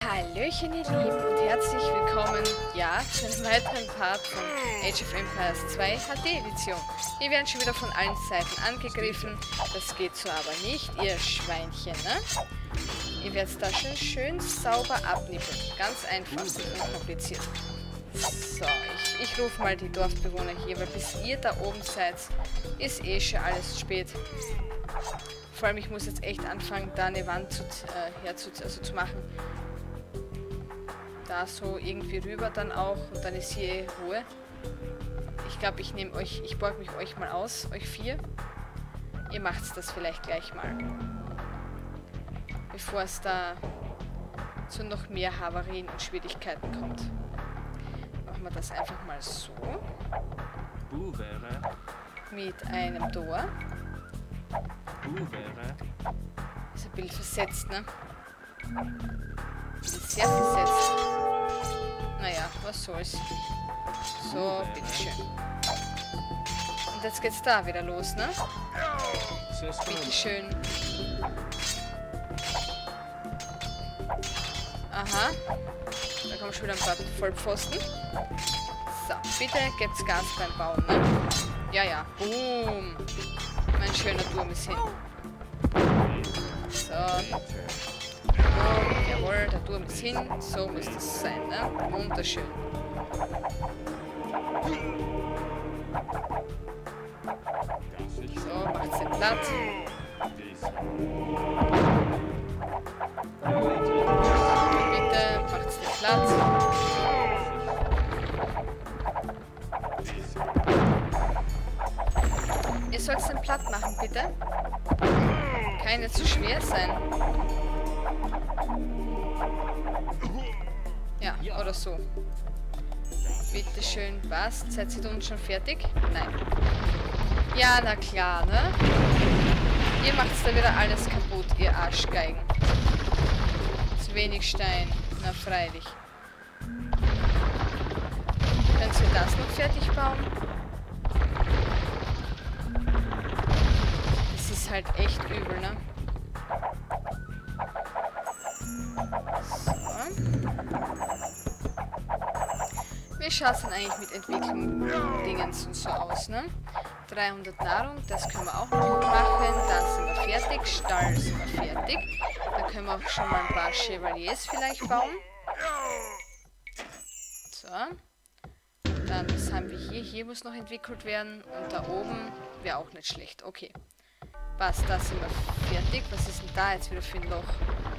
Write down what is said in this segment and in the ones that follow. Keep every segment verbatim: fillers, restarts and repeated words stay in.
Hallöchen ihr Lieben und herzlich willkommen, ja, zu einem weiteren Part von Age of Empires zwei H D Edition. Wir werden schon wieder von allen Seiten angegriffen, das geht so aber nicht, ihr Schweinchen, ne? Ihr werdet da schon schön sauber abnippeln, ganz einfach und unkompliziert. So, ich, ich rufe mal die Dorfbewohner hier, weil bis ihr da oben seid, ist eh schon alles spät. Vor allem, ich muss jetzt echt anfangen, da eine Wand zu, äh, herzu, also zu machen. Da so irgendwie rüber dann auch und dann ist hier Ruhe. Ich glaube, ich nehme euch, ich beug mich euch mal aus, euch vier. Ihr macht das vielleicht gleich mal. Bevor es da zu noch mehr Havarien und Schwierigkeiten kommt. Machen wir das einfach mal so. Mit einem Tor. Ist ein bisschen versetzt, ne? Ist sehr versetzt. Naja, was soll's. So, bitteschön. Und jetzt geht's da wieder los, ne? Bitteschön. Aha. Da kommen schon wieder ein paar Vollpfosten. So, bitte gebt's Gas beim Bauen, ne? Ja, ja. Boom. Mein schöner Turm ist hin. So. Oh, jawohl, der Turm ist hin. So muss das sein, ne? Wunderschön. So, macht's den platt. Bitte, macht's den platt. Ihr sollt den platt machen, bitte. Kann nicht zu schwer sein. Ja, oder so. Bitte schön, passt. Seid ihr unten schon fertig? Nein. Ja, na klar, ne? Ihr macht da wieder alles kaputt, ihr Arschgeigen. Zu wenig Stein. Na, freilich. Könnt ihr das noch fertig bauen? Das ist halt echt übel, ne? So. Wie schaut es denn eigentlich mit Entwicklung Dingens und so aus, ne? dreihundert Nahrung, das können wir auch noch machen. Da sind wir fertig. Stall sind wir fertig. Da können wir auch schon mal ein paar Chevaliers vielleicht bauen. So. Dann, was haben wir hier? Hier muss noch entwickelt werden. Und da oben wäre auch nicht schlecht. Okay. Passt, da sind wir fertig. Was ist denn da jetzt wieder für ein Loch?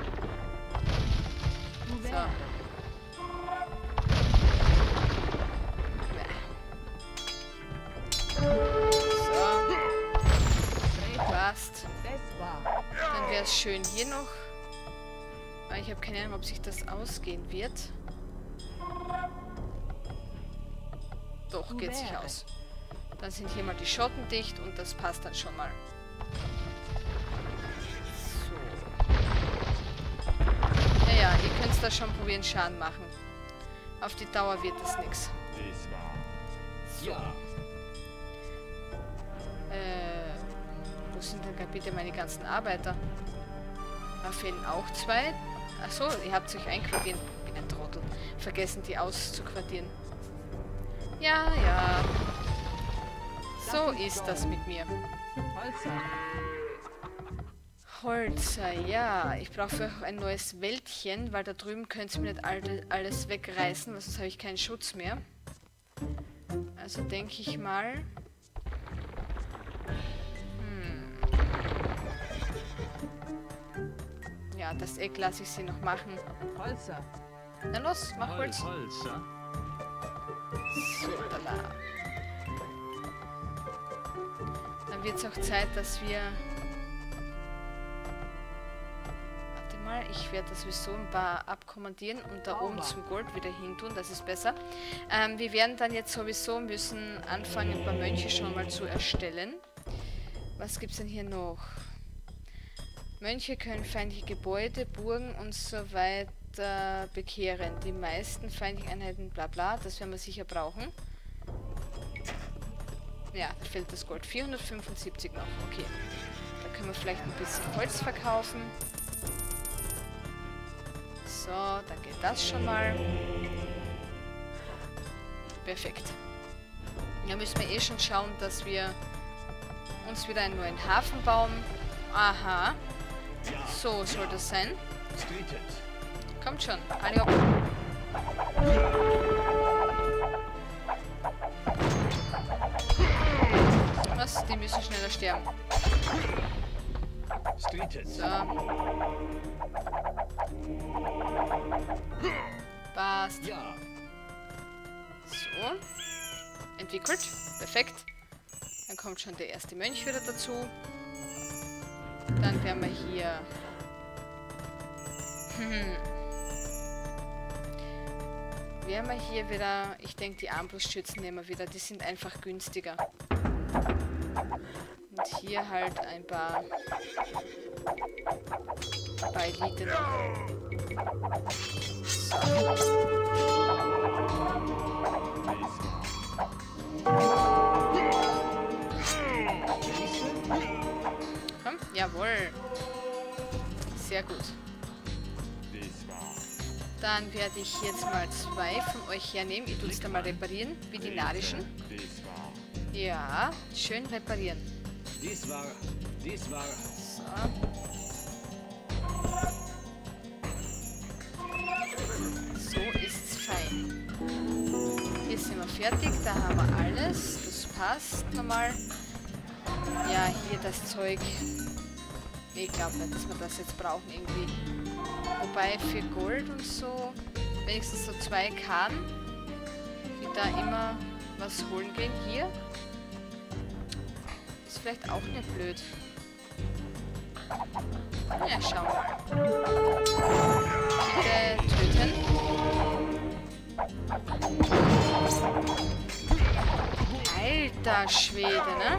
So. So. Passt. Dann wäre es schön hier noch. Aber ich habe keine Ahnung, ob sich das ausgehen wird. Doch, geht sich aus. Dann sind hier mal die Schotten dicht und das passt dann schon mal. So. Naja, ihr könnt da schon probieren, Schaden machen. Auf die Dauer wird das nichts. So. Äh, wo sind denn bitte meine ganzen Arbeiter? Da fehlen auch zwei. Achso, ihr habt euch einquartiert. Ich bin ein Trottel. Vergessen, die auszuquartieren. Ja, ja. So ist das mit mir. Holzer, ja. Ich brauche für ein neues Wäldchen, weil da drüben könnt ihr mir nicht alles wegreißen, weil sonst habe ich keinen Schutz mehr. Also denke ich mal... Hm. Ja, das Eck lasse ich sie noch machen. Holzer. Na los, mach Holz. Holzer. So, da. Dann wird es auch Zeit, dass wir... Warte mal, ich werde das sowieso ein paar abkommandieren und da oben zum Gold wieder hin tun, das ist besser. Ähm, wir werden dann jetzt sowieso müssen anfangen, ein paar Mönche schon mal zu erstellen. Was gibt es denn hier noch? Mönche können feindliche Gebäude, Burgen und so weiter bekehren. Die meisten feindlichen Einheiten, bla bla, das werden wir sicher brauchen. Ja, da fehlt das Gold. vierhundertfünfundsiebzig noch, okay. Da können wir vielleicht ein bisschen Holz verkaufen. So, dann geht das schon mal. Perfekt. Ja, müssen wir eh schon schauen, dass wir uns wieder einen neuen Hafen bauen. Aha. So soll das sein. Kommt schon. Alle hopp. Was? Die müssen schneller sterben. So. Passt. So. Entwickelt. Perfekt. Dann kommt schon der erste Mönch wieder dazu. Dann werden wir hier... Hm. Werden wir hier wieder... Ich denke, die Armbrustschützen nehmen wir wieder. Die sind einfach günstiger. Und hier halt ein paar... Ein paar Elite noch. Komm, jawohl. Sehr gut. Dann werde ich jetzt mal zwei von euch hernehmen. Ich tue es dann mal reparieren, wie die narischen. Ja, schön reparieren. So. So ist's fein. Hier sind wir fertig, da haben wir alles. Das passt nochmal. Ja, hier das Zeug. Nee, ich glaube nicht, dass wir das jetzt brauchen irgendwie. Wobei für Gold und so, wenigstens so zwei Kahn, die da immer was holen gehen. Hier ist vielleicht auch nicht blöd. Ja, schauen wir mal. Bitte töten. Alter Schwede, ne?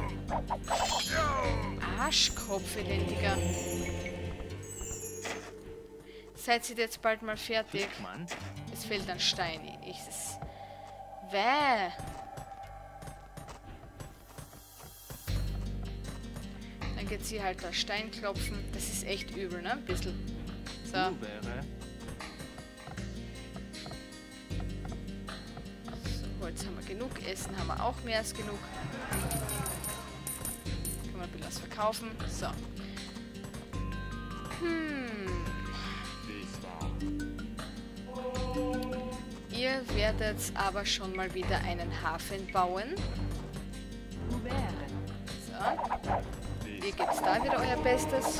Arschkopf, elendiger. Seid ihr jetzt bald mal fertig? Es fehlt ein Stein. Ich, es, Wäh. Dann geht sie halt da Stein klopfen. Das ist echt übel, ne? Ein bisschen. So. So, Holz haben wir genug. Essen haben wir auch mehr als genug. Können wir ein bisschen was verkaufen. So. Hm. Ihr werdet aber schon mal wieder einen Hafen bauen. So. Ihr gebt da wieder euer Bestes.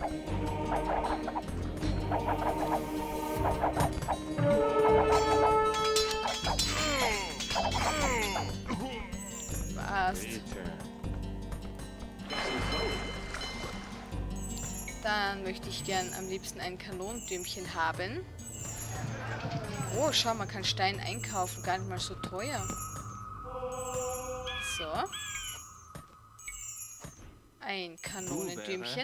Passt. Dann möchte ich gern am liebsten ein Kanonentürmchen haben. Oh, schau, man kann Stein einkaufen, gar nicht mal so teuer. So. Ein Kanonentürmchen.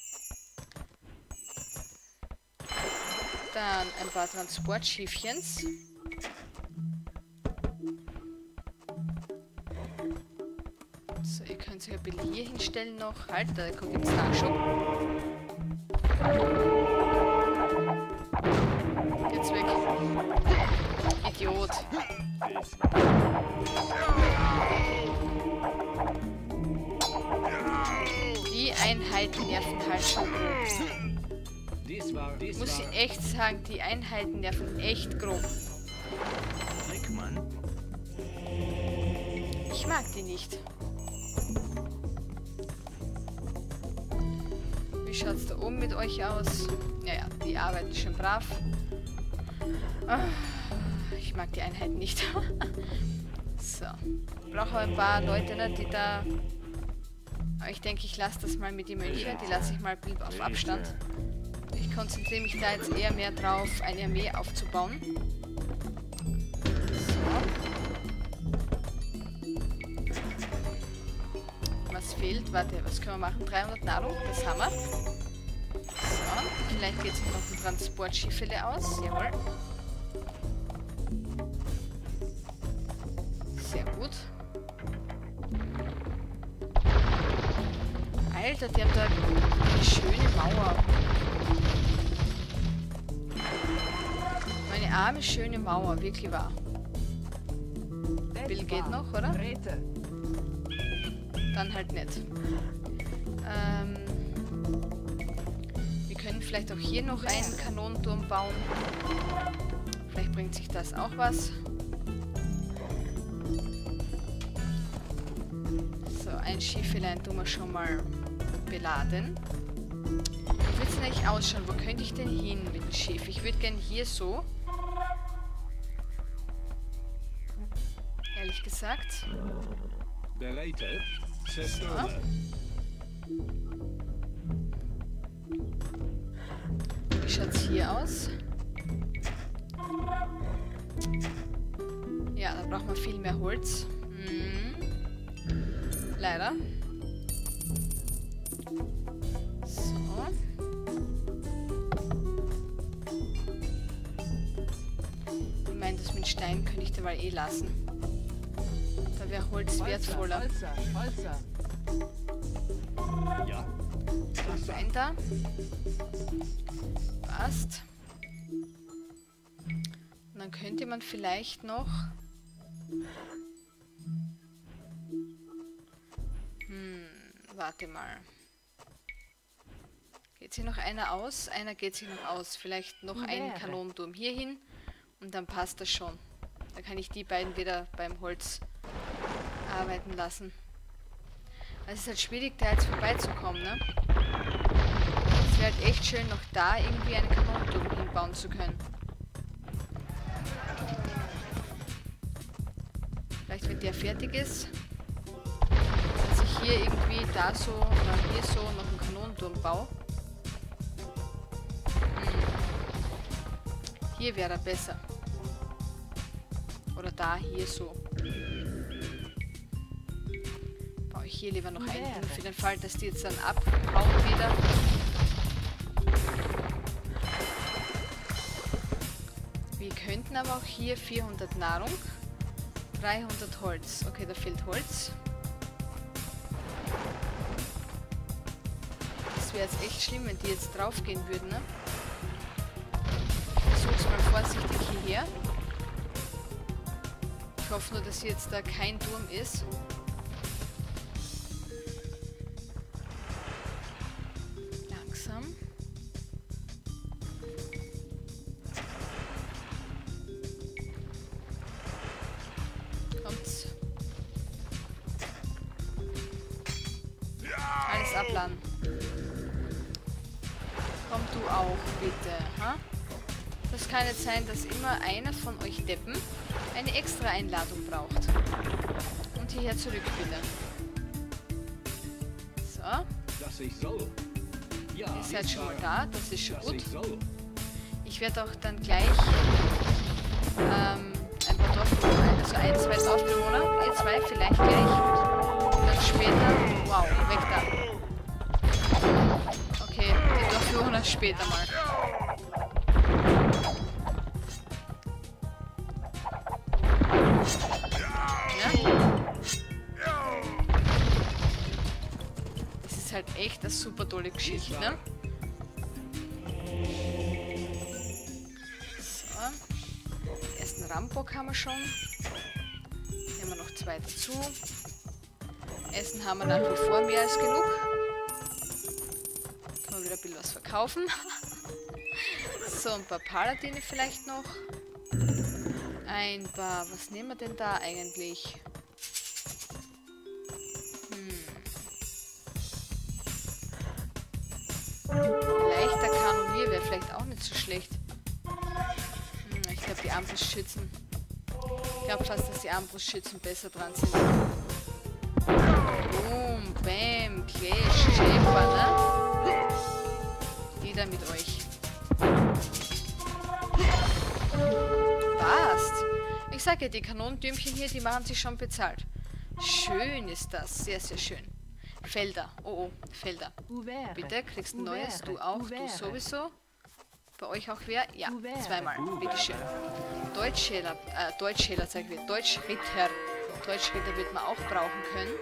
Dann ein paar Transportschiffchens. So, ihr könnt euch ein bisschen hier hinstellen noch. Halt, da kommt jetzt Nachschub. Geht's weg. Idiot. Die Einheiten nerven halt schon grob. Muss ich echt sagen, die Einheiten nerven echt grob. Ich mag die nicht. Wie schaut's da oben mit euch aus? Naja, die arbeiten schon brav. Ich mag die Einheiten nicht. So. Ich brauche ein paar Leute, ne, die da... Aber ich denke, ich lasse das mal mit den Mönchen. Die lasse ich mal auf Abstand. Ich konzentriere mich da jetzt eher mehr drauf, eine Armee aufzubauen. So. Was fehlt? Warte, was können wir machen? dreihundert Nahrung, das haben wir. So, vielleicht geht sich noch ein Transportschiffele aus. Jawohl. Sehr gut. Alter, die haben da eine schöne Mauer. arme, schöne Mauer, wirklich wahr. Bill geht noch, oder? Dann halt nicht. Ähm, wir können vielleicht auch hier noch einen Kanonenturm bauen. Vielleicht bringt sich das auch was. So, ein Schiffelein tun wir schon mal beladen. Wie wird es denn eigentlich ausschauen? Wo könnte ich denn hin mit dem Schiff? Ich würde gerne hier so. Ehrlich gesagt. So. Wie schaut es hier aus? Ja, da braucht man viel mehr Holz. Hm. Leider. So. Ich meine, das mit Stein könnte ich dabei eh lassen. Da wäre Holz wertvoller. Holzer, Holzer. Ja. Rein da. Passt. Und dann könnte man vielleicht noch... Hm, warte mal. Geht sich noch einer aus? Einer geht sich noch aus. Vielleicht noch einen Kanonenturm hier hin und dann passt das schon. Da kann ich die beiden wieder beim Holz arbeiten lassen. Es ist halt schwierig, da jetzt vorbeizukommen, ne? Es wäre halt echt schön, noch da irgendwie einen Kanonenturm hinbauen zu können. Vielleicht, wenn der fertig ist, dass ich hier irgendwie da so oder hier so noch einen Kanonenturm baue. Hm. Hier wäre er besser. Oder da, hier so. Baue ich hier lieber noch einen für den Fall, dass die jetzt dann abhauen wieder. Wir könnten aber auch hier vierhundert Nahrung, dreihundert Holz. Okay, da fehlt Holz. Das wäre jetzt echt schlimm, wenn die jetzt drauf gehen würden, ne? Ich versuch's mal vorsichtig hierher. Ich hoffe nur, dass hier jetzt da kein Turm ist. Langsam. Kommt's. Alles abladen. Komm du auch, bitte. Ha? Das kann jetzt sein, dass immer einer von euch Deppen eine extra Einladung braucht. Und hierher zurück, bitte. So. Ihr seid schon mal da, das ist schon gut. Ich werde auch dann gleich ähm, ein paar Dorfbewohner, also ein, zwei Dorfbewohner, ihr zwei vielleicht gleich. Und dann später, wow, weg da. Okay, die Dorfbewohner später mal. Halt echt eine super tolle Geschichte, ne? So. Den ersten Rambock haben wir schon. Hier haben wir noch zwei dazu. Essen haben wir nach wie vor mehr als genug. Können wir wieder ein bisschen was verkaufen. So, ein paar Paladine vielleicht noch. Ein paar... Was nehmen wir denn da eigentlich? Leichter Kanonier wäre vielleicht auch nicht so schlecht. Hm, ich glaube, die Armbrustschützen. Ich glaube fast, dass die Armbrustschützen besser dran sind. Boom, bam, Clash, Schäfer, ne? Die da mit euch. Passt. Ich sage ja, die Kanonentürmchen hier, die machen sich schon bezahlt. Schön ist das, sehr, sehr schön. Felder. Oh, oh, Felder. Bitte, kriegst ein neues. Du auch, du sowieso. Bei euch auch wer? Ja, zweimal. Bitteschön. Deutschschäler, äh, Deutschschäler, sag ich, Deutschritter. Deutschritter wird man auch brauchen können.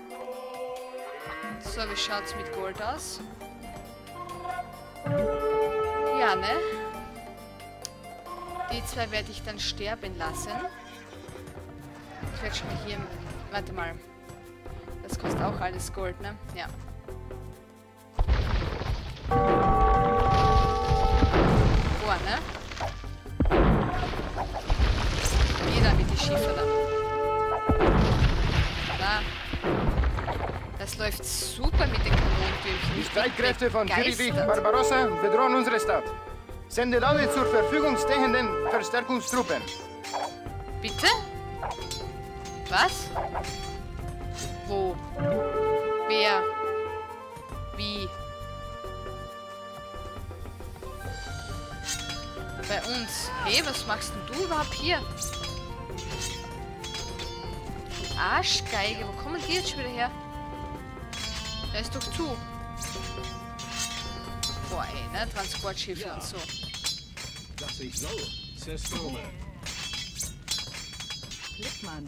So, wie schaut's mit Gold aus? Ja, ne? Die zwei werde ich dann sterben lassen. Ich werde schon mal hier... Warte mal. Das kostet auch alles Gold, ne? Ja. Boah, ne? Wieder mit die Schiffe da. Da. Das läuft super mit den Kanonentürchen. Die Streitkräfte von Kiribik Barbarossa bedrohen unsere Stadt. Sendet alle zur Verfügung stehenden Verstärkungstruppen. Bitte? Was? Wo? Wer? Wie? Bei uns. Hey, was machst denn du überhaupt hier? Arschgeige, wo kommen die jetzt schon wieder her? Da ist doch zu. Boah, ey, ne? Transportschiffe ja. Und so. Das ich so. Sestome. Lippmann.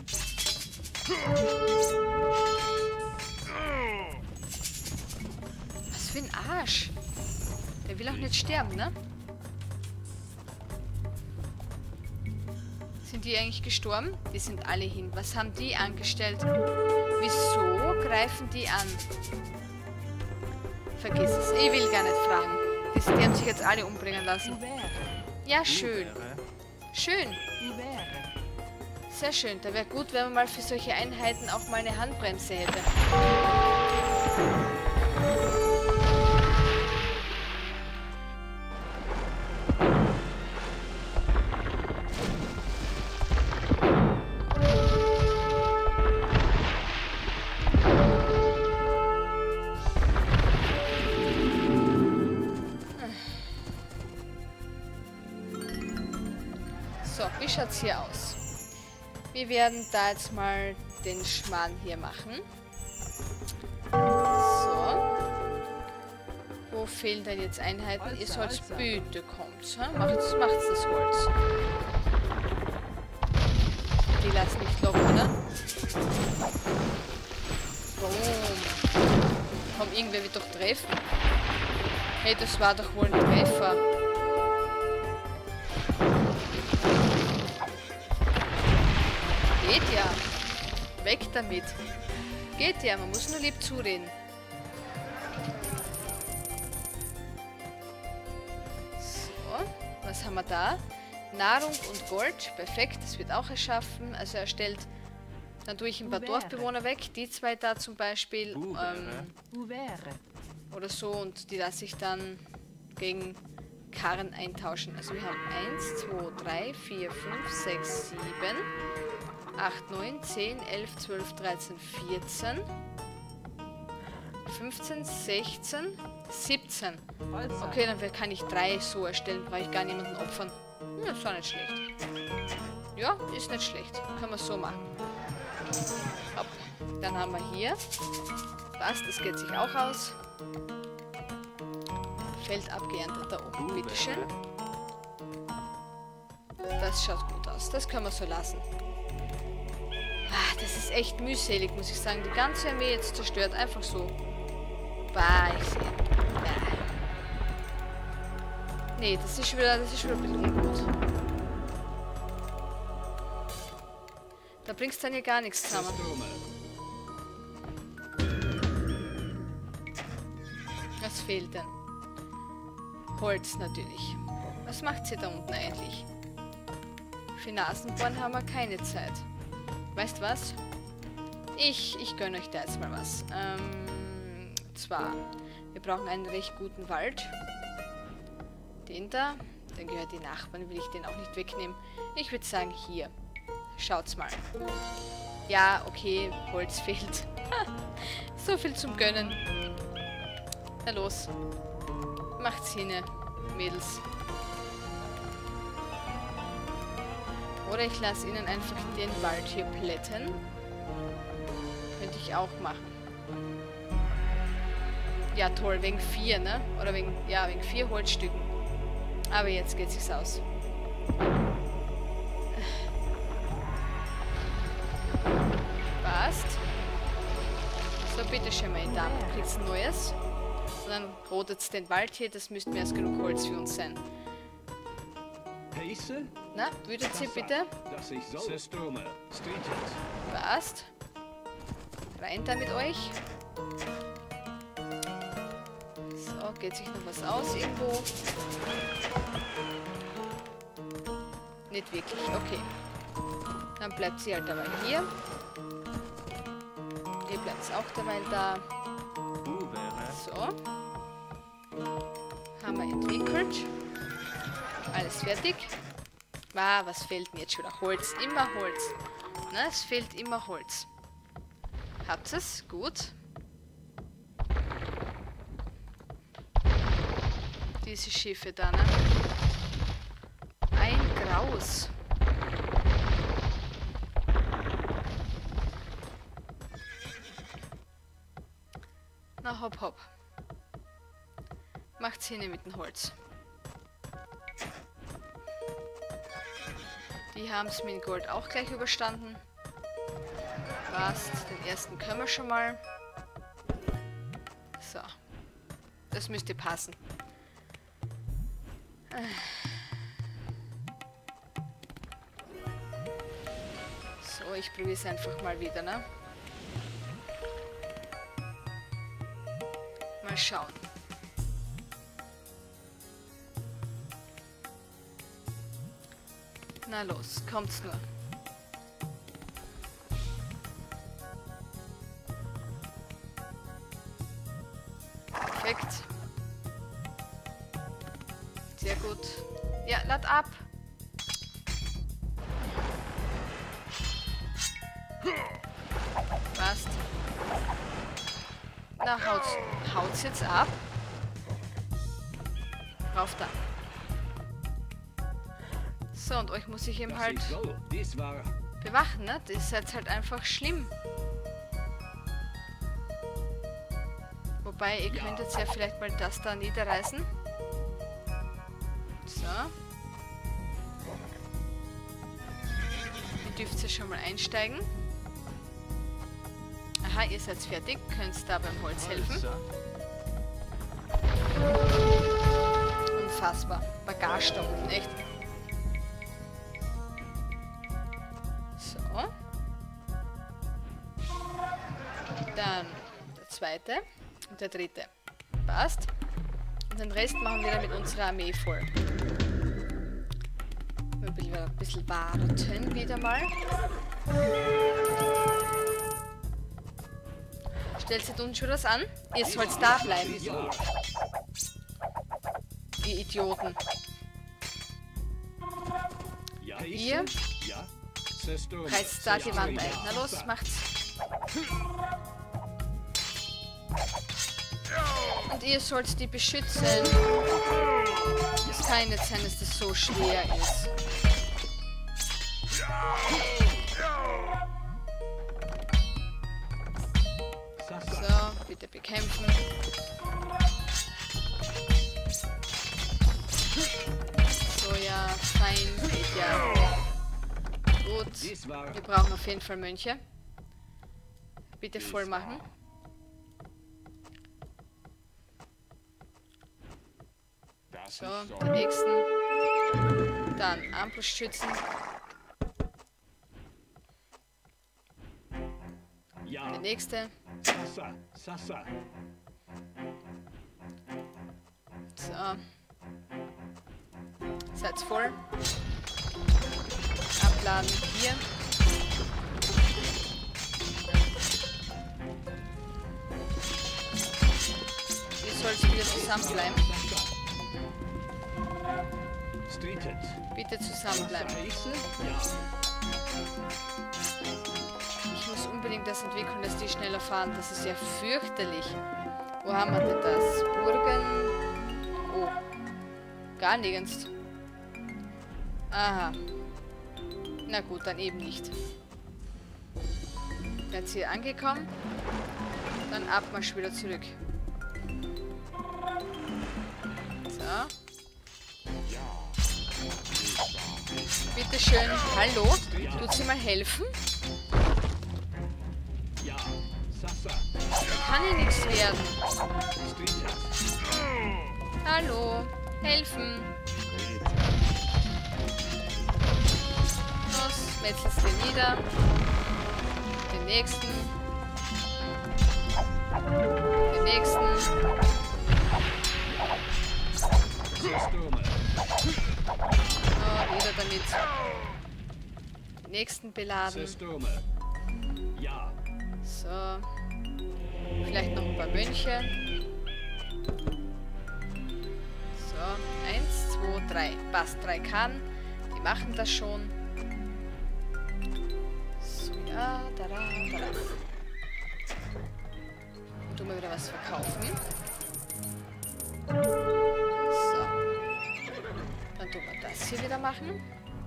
Was für ein Arsch. Der will auch nicht sterben, ne? Sind die eigentlich gestorben? Die sind alle hin. Was haben die angestellt? Wieso greifen die an? Vergiss es. Ich will gar nicht fragen. Die, die haben sich jetzt alle umbringen lassen. Ja, schön. Schön. Sehr schön. Da wäre gut, wenn man mal für solche Einheiten auch mal eine Handbremse hätte. So, wie schaut's hier aus? Wir werden da jetzt mal den Schmarrn hier machen. So. Wo fehlen denn jetzt Einheiten? Alter, Ihr sollt bitte kommt. Macht's, macht's das Holz. Die lassen nicht locker, ne? Boom. Komm, irgendwer wird doch treffen. Hey, das war doch wohl ein Treffer. Geht ja. Weg damit. Geht ja, man muss nur lieb zureden. So, was haben wir da? Nahrung und Gold. Perfekt, das wird auch erschaffen. Also er stellt, dann tue ich ein paar Dorfbewohner weg. Die zwei da zum Beispiel. Ähm, oder so. Und die lasse ich dann gegen Karren eintauschen. Also wir haben eins, zwei, drei, vier, fünf, sechs, sieben... acht, neun, zehn, elf, zwölf, dreizehn, vierzehn, fünfzehn, sechzehn, siebzehn. Okay, dann kann ich drei so erstellen, brauche ich gar niemanden opfern. Ja, ist auch nicht schlecht. Ja, ist nicht schlecht. Können wir so machen. Hopp. Dann haben wir hier. Passt, das geht sich auch aus. Feld abgeerntet da oben, bitteschön. Das schaut gut aus. Das können wir so lassen. Ah, das ist echt mühselig, muss ich sagen. Die ganze Armee jetzt zerstört. Einfach so. Bah, ich sehe. Bah. Nee, das ist schon wieder, das ist schon wieder ein bisschen ungut. Da bringst du dann hier gar nichts zusammen. Was fehlt denn? Holz natürlich. Was macht sie da unten eigentlich? Für Nasenbohren haben wir keine Zeit. Weißt was? Ich, ich gönne euch da jetzt mal was. Ähm, zwar, wir brauchen einen recht guten Wald. Den da, dann gehört die Nachbarn, will ich den auch nicht wegnehmen. Ich würde sagen, hier. Schaut's mal. Ja, okay, Holz fehlt. So viel zum Gönnen. Na los. Macht's hin, Mädels. Oder ich lasse ihnen einfach den Wald hier plätten. Könnte ich auch machen. Ja, toll, wegen vier, ne? Oder wegen, ja, wegen vier Holzstücken. Aber jetzt geht sich's aus. Passt. So, bitteschön, meine Damen. Kriegt's ein neues. Und dann rotet's den Wald hier. Das müsste mehr als genug Holz für uns sein. Heiße? Na, würdet ihr bitte? Dass ich soll. Systeme. Streetet. Passt. Rein da mit euch. So, geht sich noch was aus irgendwo? Nicht wirklich, okay. Dann bleibt sie halt dabei hier. Ihr bleibt auch dabei da. So. Haben wir entwickelt. Alles fertig. Ah, was fehlt mir jetzt schon wieder? Holz. Immer Holz. Na, es fehlt immer Holz. Habt ihr es? Gut. Diese Schiffe da, ne? Ein Graus. Na, hopp, hopp. Macht's hin mit dem Holz. Die haben es mit Gold auch gleich überstanden. Passt. Den ersten können wir schon mal. So. Das müsste passen. So, ich probiere es einfach mal wieder, ne? Mal schauen. Na los, kommt's nur. Perfekt. Sehr gut. Ja, lad ab. Passt. Na, haut's, haut's jetzt ab. Rauf da. So, und euch muss ich eben halt bewachen, ne? Das ist jetzt halt einfach schlimm. Wobei, ihr könnt jetzt ja vielleicht mal das da niederreißen. So. Ihr dürft ja schon mal einsteigen. Aha, ihr seid fertig. Könnt da beim Holz helfen. Unfassbar. Bagage da unten, echt. So. Dann der zweite und der dritte. Passt. Und den Rest machen wir dann mit unserer Armee voll. Wir will ein bisschen warten wieder mal. Stellt sich uns schon das an? Ihr sollt da bleiben. Die Idioten. Ihr reißt da die Wand ein. Na los, macht's. Und ihr sollt die beschützen. Es kann nicht sein, dass das so schwer ist. So, bitte bekämpfen. So, ja, fein, geht ja. Gut. Wir brauchen auf jeden Fall Mönche. Bitte voll machen. So, den nächsten. Dann Armbrustschützen. Der nächste. So. Seid voll. Abladen hier. Ihr sollt wieder zusammenbleiben. Bitte zusammenbleiben. Ich muss unbedingt das entwickeln, dass die schneller fahren. Das ist ja fürchterlich. Wo haben wir denn das? Burgen. Oh. Gar nirgends. Aha. Na gut, dann eben nicht. Jetzt hier angekommen. Dann Abmarsch wieder zurück. So. Bitte schön. Hallo? Tut sie mal helfen? Kann ja nichts werden. Hallo? Helfen. Metzelst den nieder. Den nächsten. Den nächsten. Systome. Oh, wieder damit. Den nächsten beladen. Systome. Ja. So. Vielleicht noch ein paar Mönche. So. Eins, zwei, drei. Passt. Drei kann. Die machen das schon. So, ja. Da, da, da, da. Und tun wir wieder was verkaufen. So. Dann tun wir das hier wieder machen.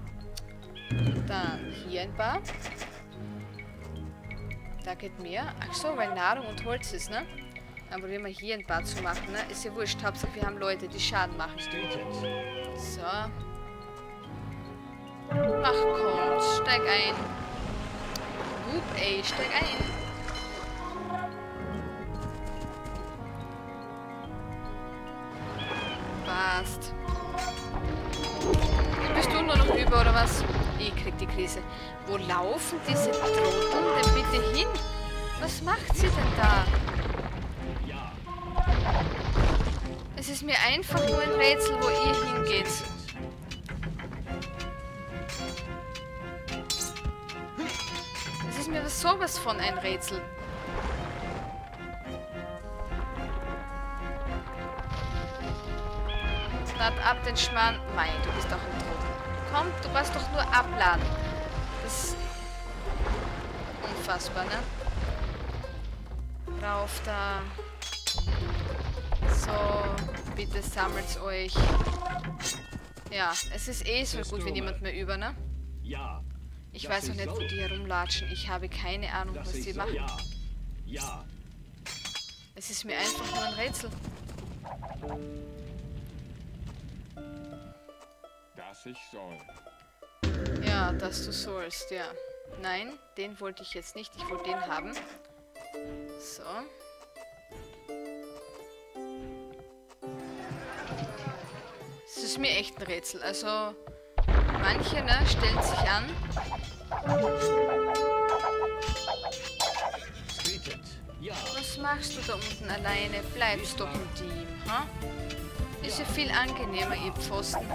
Dann hier ein paar. Da geht mehr. Ach so, weil Nahrung und Holz ist, ne? Dann probieren wir hier ein paar zu machen, ne? Ist ja wurscht. Hauptsache wir haben Leute, die Schaden machen. So. Ach kommt, steig ein. Whoop, ey, steig ein. Passt. Bist du nur noch über, oder was? Ich krieg die Krise. Wo laufen diese Trottel denn bitte hin? Was macht sie denn da? Es ist mir einfach nur ein Rätsel, wo ihr hingeht. Es ist mir sowas von ein Rätsel. Lad ab den Schmarrn. Mei, du bist doch ein Trottel. Komm, du warst doch nur abladen. Das ist unfassbar, ne? Rauf da. So, bitte sammelt euch. Ja, es ist eh so gut wie niemand mehr über, ne? Ja. Ich weiß auch nicht, wo die herumlatschen. Ich habe keine Ahnung, was die machen. Ja. Ja. Es ist mir einfach nur ein Rätsel. Dass ich soll. Ja, dass du sollst, ja. Nein, den wollte ich jetzt nicht. Ich wollte den haben. So. Es ist mir echt ein Rätsel. Also, manche, ne, stellen sich an. Was machst du da unten alleine? Bleibst doch im Team, ha? Ist ja viel angenehmer, ihr Pfosten.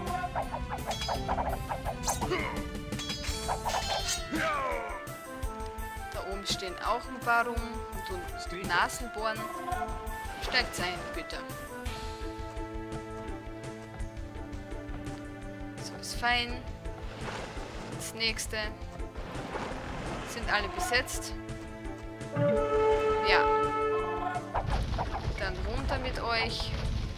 Da oben stehen auch ein paar rum und tun Nasenbohren. Steigt ein, bitte. So ist fein. Das nächste. Sind alle besetzt. Ja. Dann runter mit euch.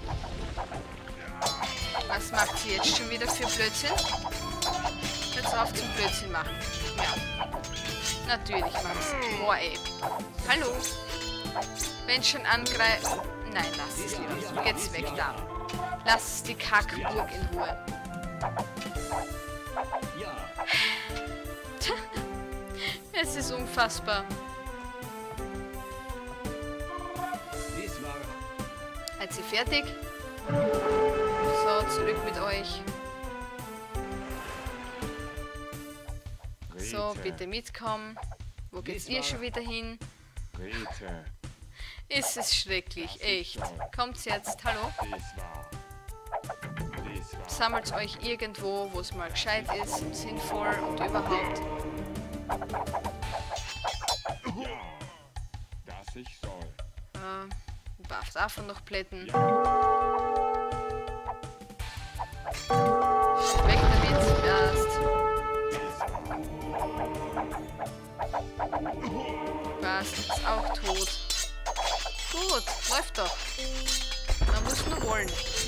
Was macht sie jetzt schon wieder für Blödsinn? Jetzt auf zum Blödsinn machen. Ja. Natürlich machen sie. Boah, ey. Hallo. Wenn schon angreifen. Nein, lass es lieber. Geht's weg da. Lass die Kackburg in Ruhe. Es ist unfassbar. Seid ihr fertig? So, zurück mit euch. So, bitte mitkommen. Wo geht's ihr schon wieder hin? Ist es schrecklich, echt. Kommt's jetzt, hallo? Sammelt euch irgendwo, wo es mal gescheit ist, sinnvoll und überhaupt. Dass ich soll. Äh, ein paar davon noch plätten. Weg damit, erst. Was, ist auch tot. Gut, läuft doch. Man muss nur wollen.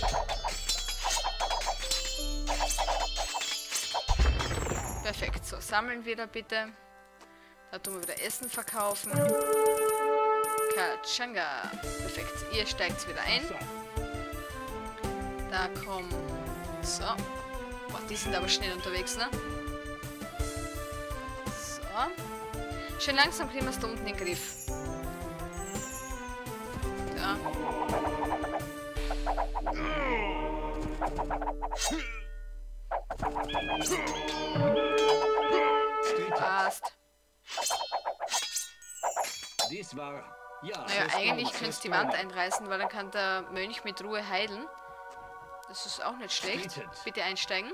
Perfekt, so, sammeln wir da bitte. Da tun wir wieder Essen verkaufen. Kachanga. Perfekt, ihr steigt wieder ein. Da kommen... So. Boah, die sind aber schnell unterwegs, ne? So. Schön langsam kriegen wir es da unten in den Griff. Da. Dies war... Ja. Naja, eigentlich könnte es die Wand einreißen, weil dann kann der Mönch mit Ruhe heilen. Das ist auch nicht schlecht. Bitte einsteigen.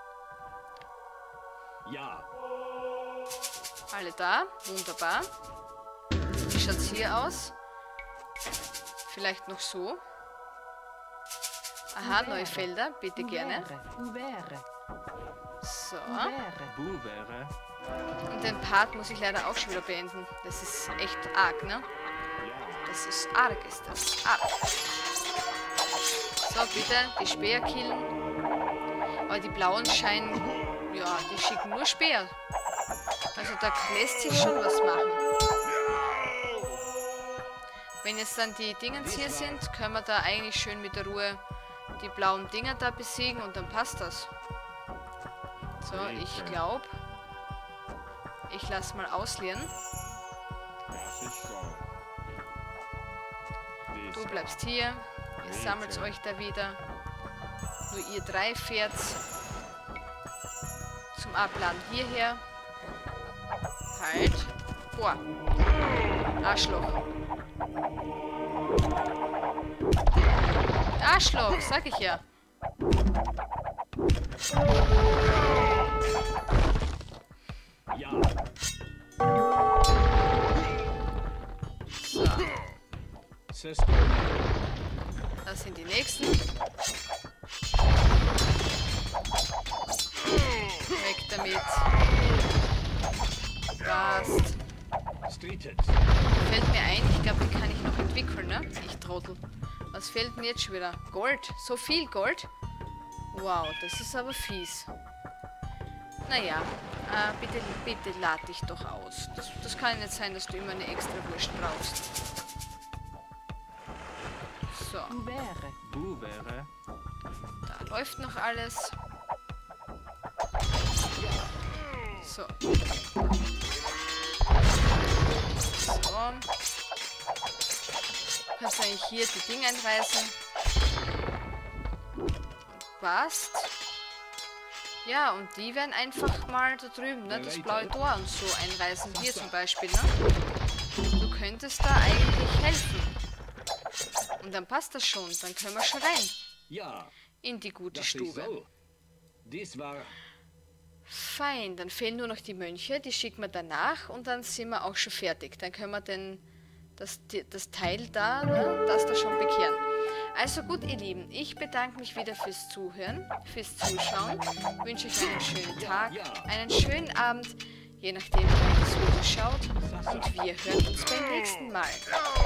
Ja. Alle da. Wunderbar. Wie schaut es hier aus? Vielleicht noch so. Aha, neue Felder. Bitte gerne. So. Und den Part muss ich leider auch schon wieder beenden. Das ist echt arg, ne? Das ist arg, ist das. Arg. So, bitte, die Speer killen. Aber die blauen scheinen, ja, die schicken nur Speer. Also da lässt sich schon was machen. Wenn jetzt dann die Dingens hier sind, können wir da eigentlich schön mit der Ruhe die blauen Dinger da besiegen und dann passt das. So, ich glaube, ich lasse mal ausleeren. Du bleibst hier. Ihr sammelt euch da wieder. Nur ihr drei fährt zum Abladen hierher. Halt. Boah. Arschloch. Arschloch, sag ich ja. Ja. So. Das sind die nächsten. Weg damit. Passt. Fällt mir ein, ich glaube, den kann ich noch entwickeln, ne? Ich Trottel. Was fehlt mir jetzt schon wieder? Gold. So viel Gold? Wow, das ist aber fies. Naja, äh, bitte, bitte lad dich doch aus. Das, das kann nicht sein, dass du immer eine extra Wurst brauchst. So. Da läuft noch alles. So. So. Kannst du eigentlich hier die Dinge einreißen. Passt. Ja, und die werden einfach mal da drüben, ne, das blaue Tor und so einreißen. Hier zum Beispiel, ne? Du könntest da eigentlich helfen. Und dann passt das schon. Dann können wir schon rein. Ja. In die gute Stube. Dies war... Fein, dann fehlen nur noch die Mönche. Die schicken wir danach und dann sind wir auch schon fertig. Dann können wir den, das, das Teil da, ne, das da schon bekehren. Also gut, ihr Lieben, ich bedanke mich wieder fürs Zuhören, fürs Zuschauen. Wünsche euch einen schönen Tag, einen schönen Abend, je nachdem, wie ihr das Video schaut. Und wir hören uns beim nächsten Mal.